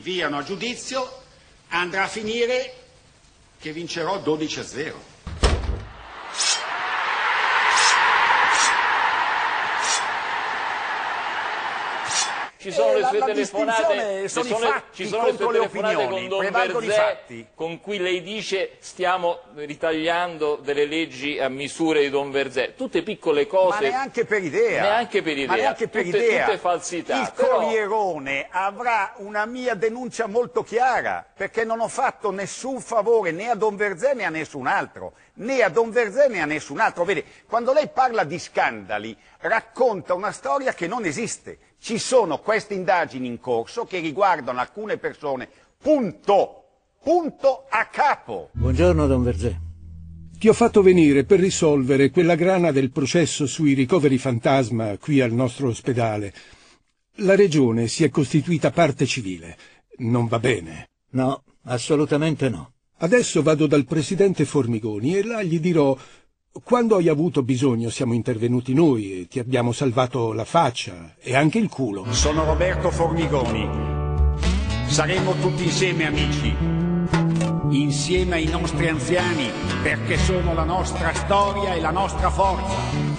rinviano a giudizio, andrà a finire che vincerò 12-0. Ci sono le sue telefonate, sono i fatti contro le opinioni, con Don prevalgono i Verzé, fatti. con cui lei dice stiamo ritagliando delle leggi a misura di Don Verzé, tutte piccole cose. Ma neanche per idea. Neanche per idea. Tutte falsità. Il Corrierone avrà una mia denuncia molto chiara, perché non ho fatto nessun favore né a Don Verzé né a nessun altro. Né a Don Verzé né a nessun altro. Vede, quando lei parla di scandali, racconta una storia che non esiste. Ci sono queste indagini in corso che riguardano alcune persone, punto a capo. Buongiorno, Don Verzé. Ti ho fatto venire per risolvere quella grana del processo sui ricoveri fantasma qui al nostro ospedale. La Regione si è costituita parte civile. Non va bene. No, assolutamente no. Adesso vado dal presidente Formigoni e là gli dirò: quando hai avuto bisogno siamo intervenuti noi e ti abbiamo salvato la faccia e anche il culo. Sono Roberto Formigoni. Saremo tutti insieme amici, insieme ai nostri anziani, perché sono la nostra storia e la nostra forza.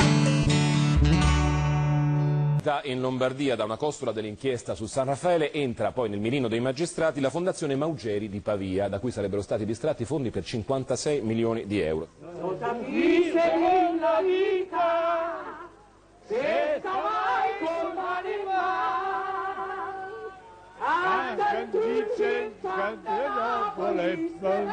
In Lombardia, da una costola dell'inchiesta su San Raffaele, entra poi nel mirino dei magistrati la Fondazione Maugeri di Pavia, da cui sarebbero stati distratti fondi per 56 milioni di euro. Non capisce la vita, se mai con anche dice cantare poi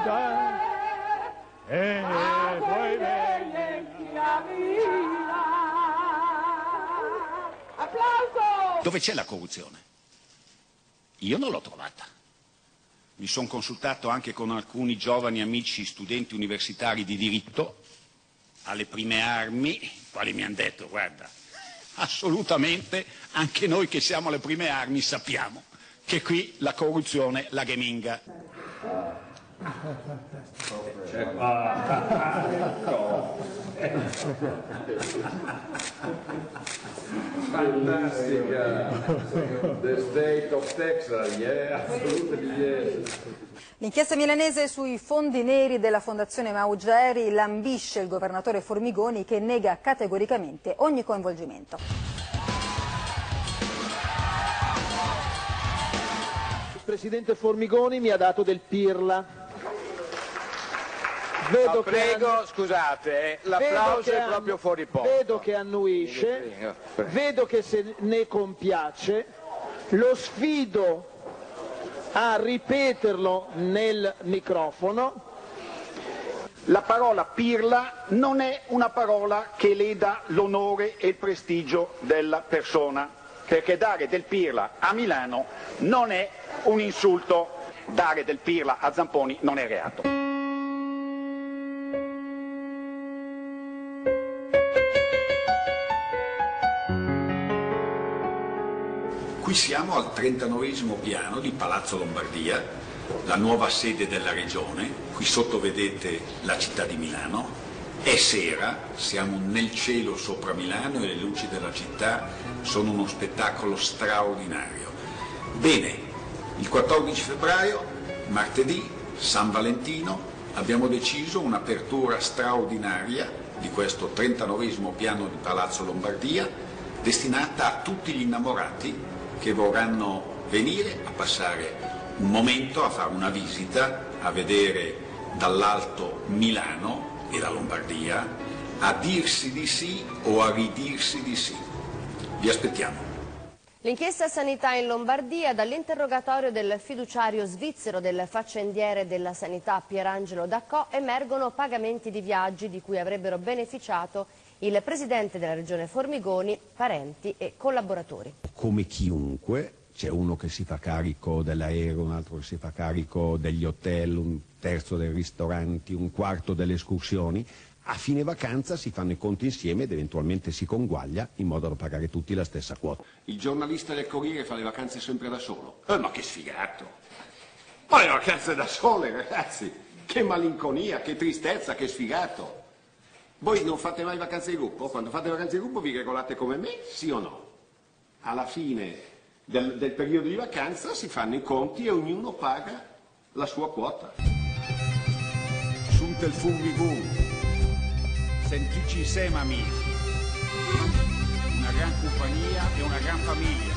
Dove c'è la corruzione? Io non l'ho trovata. Mi sono consultato anche con alcuni giovani amici studenti universitari di diritto alle prime armi, i quali mi hanno detto: guarda, assolutamente anche noi che siamo alle prime armi sappiamo che qui la corruzione la geminga. Fantastica, the state of Texas, yeah, absolutely yes. L'inchiesta milanese sui fondi neri della Fondazione Maugeri lambisce il governatore Formigoni, che nega categoricamente ogni coinvolgimento. Il presidente Formigoni mi ha dato del pirla. Vedo prego, scusate, l'applauso è proprio fuori posto. Vedo che annuisce, vedo che se ne compiace, lo sfido a ripeterlo nel microfono. La parola pirla non è una parola che leda l'onore e il prestigio della persona, perché dare del pirla a Milano non è un insulto, dare del pirla a Zamponi non è reato. Qui siamo al 39° piano di Palazzo Lombardia, la nuova sede della Regione. Qui sotto vedete la città di Milano. È sera, siamo nel cielo sopra Milano e le luci della città sono uno spettacolo straordinario. Bene, il 14 febbraio, martedì, San Valentino, abbiamo deciso un'apertura straordinaria di questo 39° piano di Palazzo Lombardia, destinata a tutti gli innamorati che vorranno venire a passare un momento, a fare una visita, a vedere dall'alto Milano e la Lombardia, a dirsi di sì o a ridirsi di sì. Vi aspettiamo. L'inchiesta sanità in Lombardia, dall'interrogatorio del fiduciario svizzero del faccendiere della sanità Pierangelo Daccò, emergono pagamenti di viaggi di cui avrebbero beneficiato il presidente della regione Formigoni, parenti e collaboratori. Come chiunque, c'è uno che si fa carico dell'aereo, un altro che si fa carico degli hotel, un terzo dei ristoranti, un quarto delle escursioni. A fine vacanza si fanno i conti insieme ed eventualmente si conguaglia in modo da pagare tutti la stessa quota. Il giornalista del Corriere fa le vacanze sempre da solo. Ma che sfigato! Ma le vacanze da sole, ragazzi! Che malinconia, che tristezza, che sfigato! Voi non fate mai vacanze di gruppo? Quando fate vacanze di gruppo vi regolate come me, sì o no? Alla fine del periodo di vacanza si fanno i conti e ognuno paga la sua quota. Sunt il Formigoni, sentici insieme amici, una gran compagnia e una gran famiglia.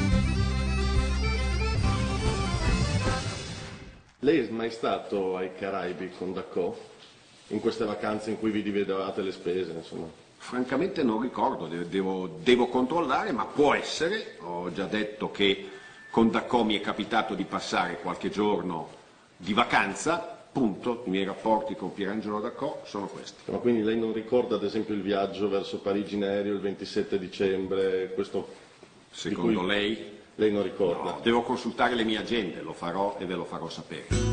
Lei è mai stato ai Caraibi con Dacò? In queste vacanze in cui vi dividevate le spese, insomma? Francamente non ricordo, devo controllare, ma può essere. Ho già detto che con Dacò mi è capitato di passare qualche giorno di vacanza, punto. I miei rapporti con Pierangelo Dacò sono questi. Ma quindi lei non ricorda ad esempio il viaggio verso Parigi in aereo il 27 dicembre? Questo Secondo lei? Lei non ricorda? No, devo consultare le mie agende, lo farò e ve lo farò sapere.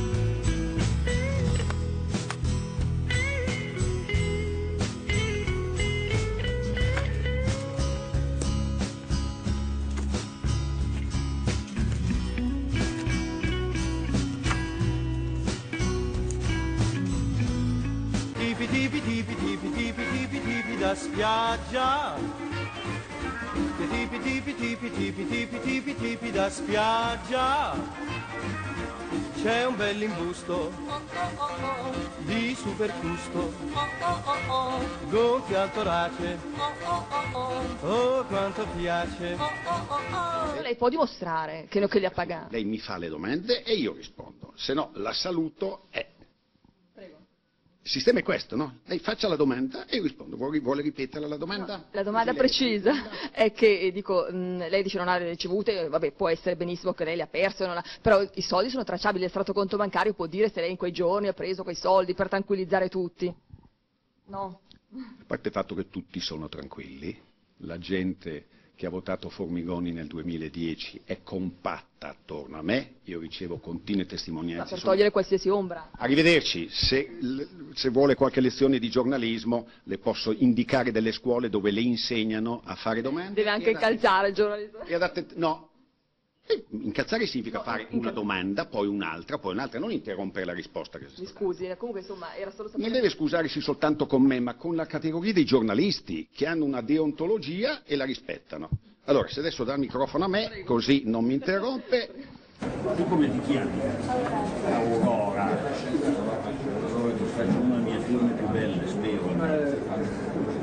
Tipi da spiaggia, tipi da spiaggia, c'è un bell'imbusto di superfusto, gonfia al torace, oh quanto piace. Lei può dimostrare che li ha pagati? Lei mi fa le domande e io rispondo, se no la saluto e... Il sistema è questo, no? Lei faccia la domanda e io rispondo. Vuole ripetere la domanda? No, la domanda precisa è che, lei dice non ha le ricevute, vabbè, può essere benissimo che lei le ha perse, però i soldi sono tracciabili, l'estratto conto bancario può dire se lei in quei giorni ha preso quei soldi per tranquillizzare tutti. No. A parte il fatto che tutti sono tranquilli, la gente che ha votato Formigoni nel 2010 è compatta attorno a me, io ricevo continue testimonianze. Per togliere qualsiasi ombra. Arrivederci, se vuole qualche lezione di giornalismo le posso indicare delle scuole dove le insegnano a fare domande. Deve anche incalzare il giornalista. No, incalzare significa fare una domanda, poi un'altra, non interrompere la risposta. Mi scusi, comunque insomma era solo sapere... Non deve scusarsi soltanto con me, ma con la categoria dei giornalisti, che hanno una deontologia e la rispettano. Allora, se adesso dà il microfono a me, così non mi interrompe... Tu come ti chiami? Aurora. Allora ti faccio una delle mie firme più belle, spero.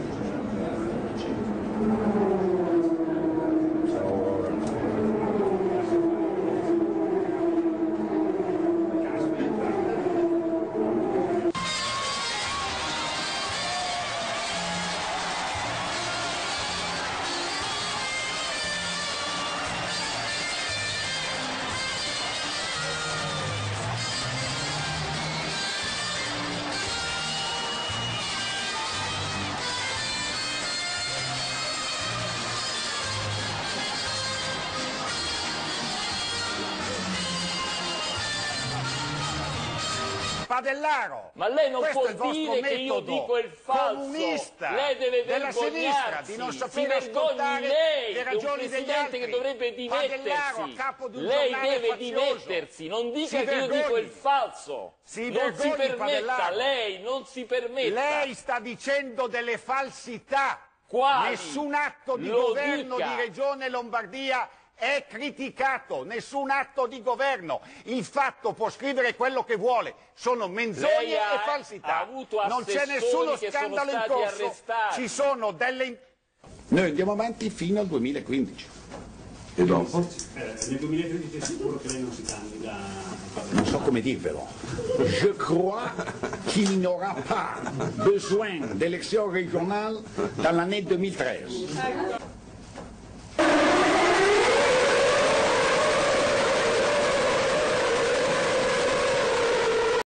Padellaro. Ma lei non Questo può è il vostro dire che io dico il falso. Comunista lei deve della sinistra vergognarsi. di non Si sapere ascoltare lei, le ragioni un degli presidente altri. che dovrebbe Padellaro, dimettersi. a capo di un Lei giornale deve fazioso. dimettersi, non dica Si che io vergogni. dico il falso. Si non vergogni, si permetta, Padellaro. lei non si permetta. Lei sta dicendo delle falsità. Quali? Nessun atto di Lo governo dica. di Regione Lombardia è criticato, nessun atto di governo. Il fatto può scrivere quello che vuole, sono menzogne e falsità. Ha avuto non c'è assessori nessuno che scandalo sono in stati corso, arrestati. ci sono delle... Noi andiamo avanti fino al 2015. E dopo? Nel 2013 è sicuro che lei non si candida? Non so come dirvelo. Je crois qu'il n'aura pas besoin d'élections régionales dans l'année 2013.